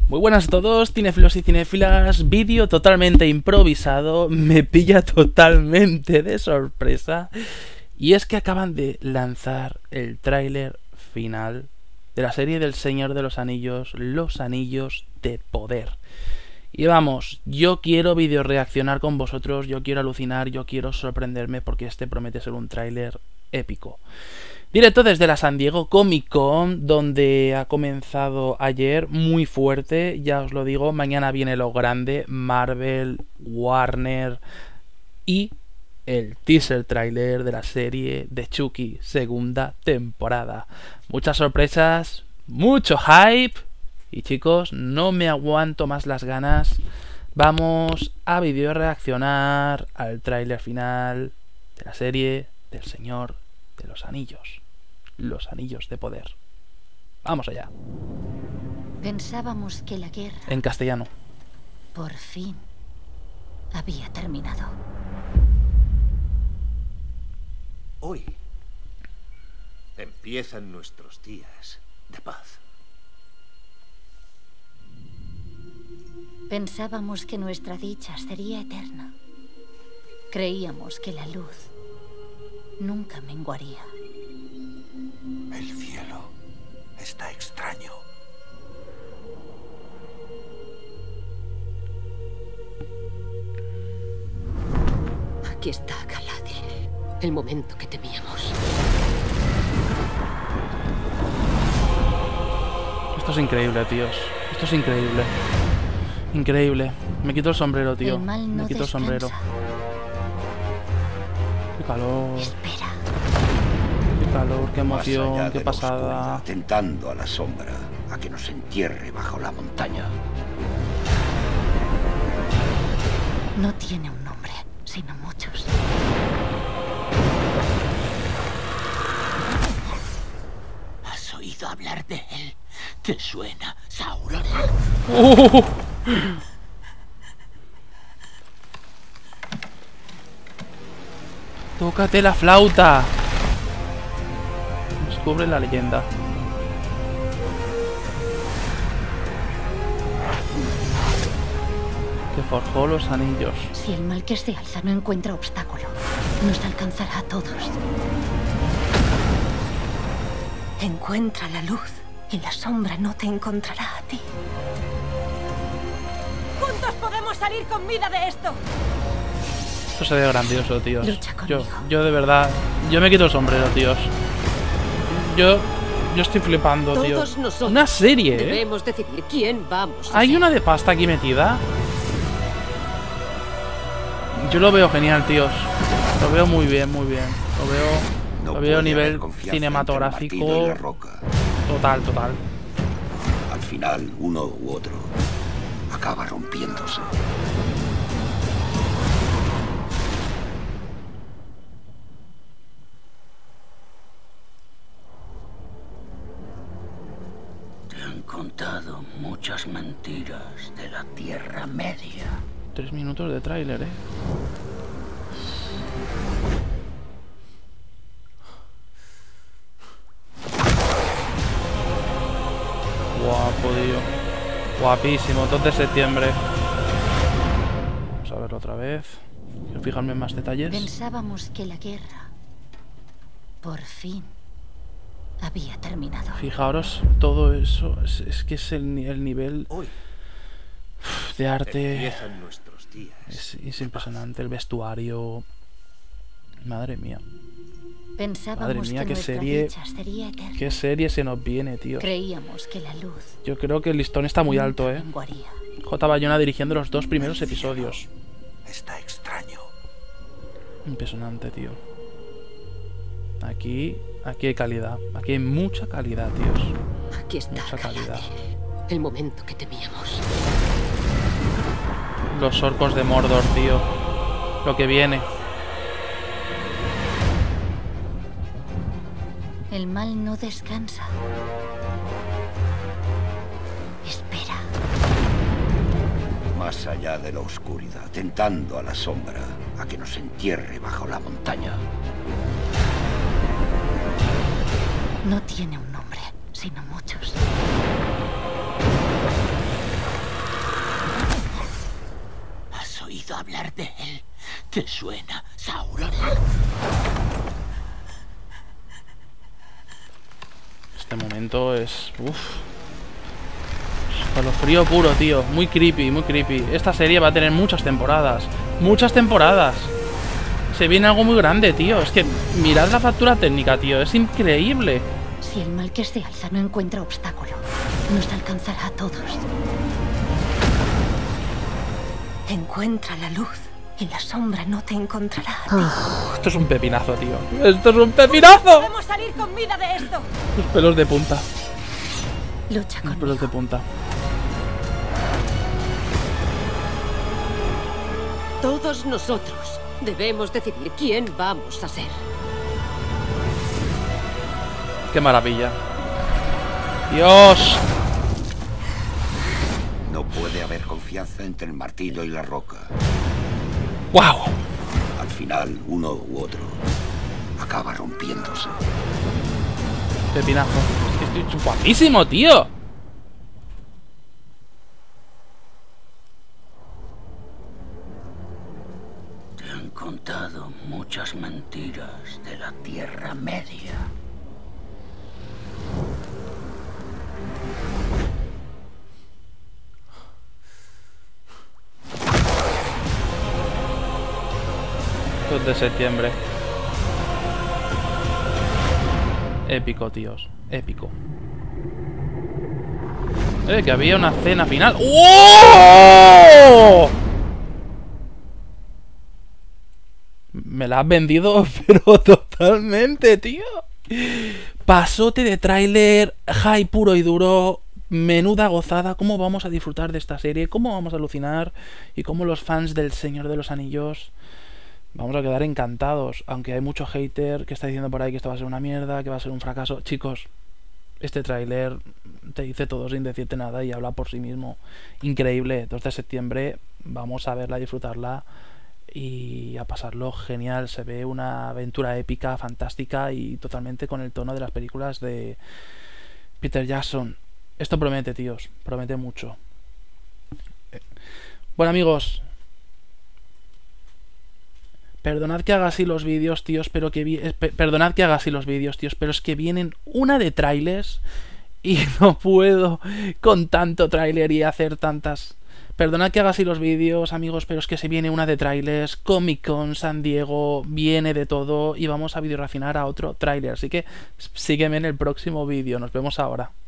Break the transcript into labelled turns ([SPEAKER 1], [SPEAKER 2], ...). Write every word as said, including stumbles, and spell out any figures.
[SPEAKER 1] Muy buenas a todos, cinéfilos y cinéfilas. Vídeo totalmente improvisado, me pilla totalmente de sorpresa. Y es que acaban de lanzar el tráiler final de la serie del Señor de los Anillos, Los Anillos de Poder. Y vamos, yo quiero video reaccionar con vosotros, yo quiero alucinar, yo quiero sorprenderme porque este promete ser un tráiler épico. Directo desde la San Diego Comic Con, donde ha comenzado ayer muy fuerte, ya os lo digo, mañana viene lo grande, Marvel, Warner y el teaser trailer de la serie de Chucky, segunda temporada. Muchas sorpresas, mucho hype y chicos, no me aguanto más las ganas. Vamos a video reaccionar al tráiler final de la serie del Señor de los Anillos, Los Anillos de Poder. Vamos allá.
[SPEAKER 2] Pensábamos que la guerra,
[SPEAKER 1] en castellano,
[SPEAKER 2] por fin había terminado.
[SPEAKER 3] Hoy empiezan nuestros días de paz.
[SPEAKER 2] Pensábamos que nuestra dicha sería eterna. Creíamos que la luz nunca menguaría.
[SPEAKER 3] El cielo está extraño.
[SPEAKER 4] Aquí está Galadriel, el momento que temíamos.
[SPEAKER 1] Esto es increíble, tíos. Esto es increíble. Increíble. Me quito el sombrero, tío.
[SPEAKER 2] El mal no
[SPEAKER 1] Me quito el sombrero.
[SPEAKER 2] descansa.
[SPEAKER 1] Qué calor.
[SPEAKER 2] Espera.
[SPEAKER 1] Qué calor, qué
[SPEAKER 3] Más allá
[SPEAKER 1] emoción, qué
[SPEAKER 3] de la
[SPEAKER 1] pasada.
[SPEAKER 3] oscuridad, tentando a la sombra a que nos entierre bajo la montaña.
[SPEAKER 2] No tiene un nombre, sino muchos.
[SPEAKER 5] ¿Has oído hablar de él? ¿Te suena, Sauron?
[SPEAKER 1] ¡Uh! Tócate la flauta. Descubre la leyenda. Que forjó los anillos.
[SPEAKER 2] Si el mal que se alza no encuentra obstáculo, nos alcanzará a todos. Encuentra la luz y la sombra no te encontrará a ti.
[SPEAKER 4] ¡Juntos podemos salir con vida de esto!
[SPEAKER 1] Esto se ve grandioso, tíos.
[SPEAKER 2] Lucha
[SPEAKER 1] Yo,
[SPEAKER 2] conmigo.
[SPEAKER 1] yo de verdad, yo me quito el sombrero, tíos. Yo, yo estoy flipando, tío.
[SPEAKER 4] Todos nosotros
[SPEAKER 1] Una serie, ¿eh?
[SPEAKER 4] debemos decidir quién vamos a
[SPEAKER 1] ¿Hay
[SPEAKER 4] ser.
[SPEAKER 1] una de pasta aquí metida? Yo lo veo genial, tíos. Lo veo muy bien, muy bien. Lo veo,
[SPEAKER 3] No
[SPEAKER 1] lo veo a
[SPEAKER 3] puede
[SPEAKER 1] nivel
[SPEAKER 3] haber confianza entre el
[SPEAKER 1] cinematográfico.
[SPEAKER 3] martillo y la roca.
[SPEAKER 1] Total, total.
[SPEAKER 3] Al final, uno u otro acaba rompiéndose.
[SPEAKER 5] Te han contado muchas mentiras de la Tierra Media.
[SPEAKER 1] Tres minutos de tráiler, eh. Guapo, tío. Guapísimo, dos de septiembre. Vamos a verlo otra vez. Quiero fijarme en más detalles.
[SPEAKER 2] Pensábamos que la guerra, por fin, había terminado.
[SPEAKER 1] Fijaros, todo eso. Es, es que es el, ni- el nivel
[SPEAKER 3] Hoy
[SPEAKER 1] de arte.
[SPEAKER 3] empiezan nuestros días.
[SPEAKER 1] Es, es impresionante. El vestuario. Madre mía.
[SPEAKER 2] Pensábamos
[SPEAKER 1] Madre mía,
[SPEAKER 2] que
[SPEAKER 1] qué
[SPEAKER 2] nuestra
[SPEAKER 1] serie-
[SPEAKER 2] dicha sería eterna.
[SPEAKER 1] Qué serie se nos viene, tío.
[SPEAKER 2] Creíamos que la luz
[SPEAKER 1] Yo creo que el listón está muy
[SPEAKER 2] nunca
[SPEAKER 1] alto, eh.
[SPEAKER 2] menguaría.
[SPEAKER 1] J. Bayona dirigiendo los dos primeros episodios.
[SPEAKER 3] Está extraño.
[SPEAKER 1] Impresionante, tío. Aquí, aquí hay calidad. Aquí hay mucha calidad, tíos.
[SPEAKER 4] Aquí está
[SPEAKER 1] Mucha calidad.
[SPEAKER 4] Galadriel, el momento que temíamos.
[SPEAKER 1] Los orcos de Mordor, tío. Lo que viene.
[SPEAKER 2] El mal no descansa. Espera.
[SPEAKER 3] Más allá de la oscuridad, tentando a la sombra a que nos entierre bajo la montaña.
[SPEAKER 2] No tiene un nombre, sino muchos.
[SPEAKER 5] hablar de él. ¿Te suena, Sauron?
[SPEAKER 1] Este momento es... Uff. Escalofrío puro, tío. Muy creepy, muy creepy. Esta serie va a tener muchas temporadas. Muchas temporadas. Se viene algo muy grande, tío. Es que mirad la factura técnica, tío. Es increíble.
[SPEAKER 2] Si el mal que se alza no encuentra obstáculo, nos alcanzará a todos. Encuentra la luz y la sombra no te encontrará a ti.
[SPEAKER 1] Esto es un pepinazo, tío. ¡Esto es un pepinazo!
[SPEAKER 2] ¡Podemos salir con vida de esto!
[SPEAKER 1] Los pelos de punta.
[SPEAKER 2] Lucha
[SPEAKER 1] Los
[SPEAKER 2] conmigo.
[SPEAKER 1] pelos de punta.
[SPEAKER 4] Todos nosotros debemos decidir quién vamos a ser.
[SPEAKER 1] ¡Qué maravilla! ¡Dios!
[SPEAKER 3] No puede haber confianza entre el martillo y la roca.
[SPEAKER 1] ¡Wow!
[SPEAKER 3] Al final, uno u otro acaba rompiéndose.
[SPEAKER 1] Pepinazo. Es que estoy guapísimo, tío.
[SPEAKER 5] Te han contado muchas mentiras de la Tierra Media.
[SPEAKER 1] dos de septiembre. Épico, tíos. Épico. Eh, que había una cena final. ¡Oh! Me la has vendido, pero totalmente, tío. Pasote de tráiler, high puro y duro. Menuda gozada. ¿Cómo vamos a disfrutar de esta serie? ¿Cómo vamos a alucinar? Y cómo los fans del Señor de los Anillos vamos a quedar encantados. Aunque hay mucho hater que está diciendo por ahí que esto va a ser una mierda, que va a ser un fracaso. Chicos, este tráiler te dice todo sin decirte nada y habla por sí mismo. Increíble. dos de septiembre. Vamos a verla, disfrutarla y a pasarlo genial. Se ve una aventura épica, fantástica y totalmente con el tono de las películas de Peter Jackson. Esto promete, tíos. Promete mucho. Bueno, amigos, perdonad que haga así los vídeos, tíos, pero que vi eh, perdonad que haga así los vídeos, tíos, pero es que vienen una de trailers y no puedo con tanto tráiler y hacer tantas. Perdonad que haga así los vídeos, amigos, pero es que se viene una de trailers, Comic Con, San Diego, viene de todo y vamos a video reaccionar a otro tráiler, así que sígueme en el próximo vídeo. Nos vemos ahora.